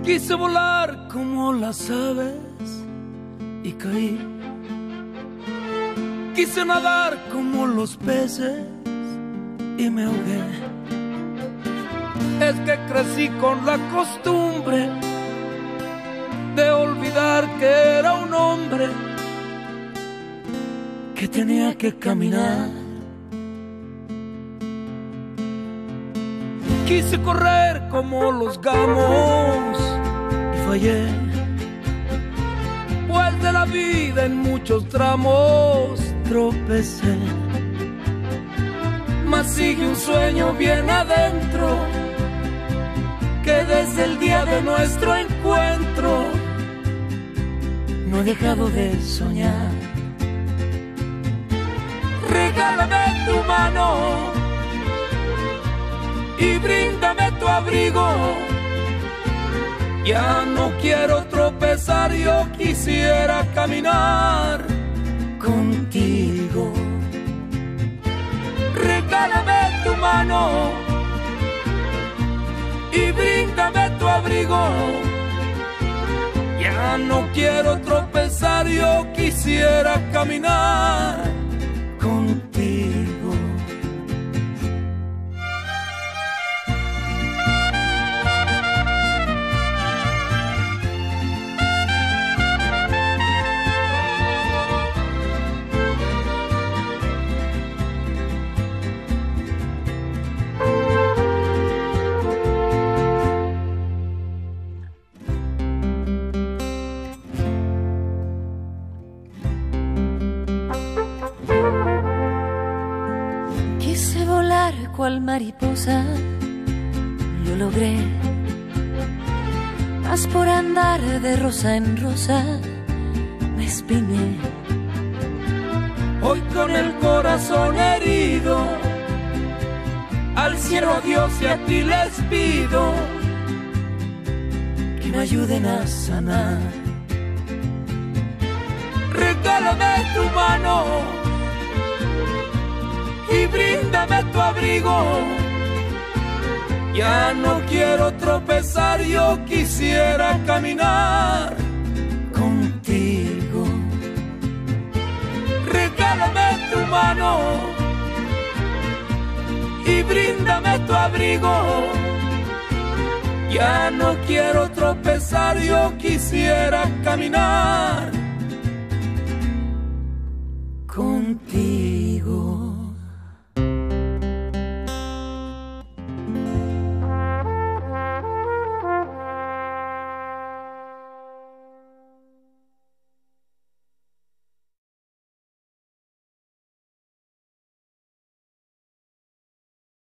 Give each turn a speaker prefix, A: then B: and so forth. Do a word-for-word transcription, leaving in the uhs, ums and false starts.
A: Quise volar como las aves y caí. Quise nadar como los peces y me ahogué. Es que crecí con la costumbre de olvidar que era un hombre que tenía que caminar. Quise correr como los gamos y fallé, pues de la vida en muchos tramos tropecé. Mas sigue un sueño bien adentro, que desde el día de nuestro encuentro no he dejado de soñar. Regálame tu mano y bríndame tu abrigo. Ya no quiero tropezar, yo quisiera caminar contigo. Regálame tu mano y bríndame tu abrigo. Ya no quiero tropezar, yo quisiera caminar contigo.
B: Cual mariposa lo logré, mas por andar de rosa en rosa me espiné.
A: Hoy con el corazón herido, al cielo, a Dios y a ti les pido que me ayuden a sanar. Regálame tu mano y bríndame tu abrigo. Ya no quiero tropezar, yo quisiera caminar contigo. Regálame tu mano y bríndame tu abrigo. Ya no quiero tropezar, yo quisiera caminar contigo.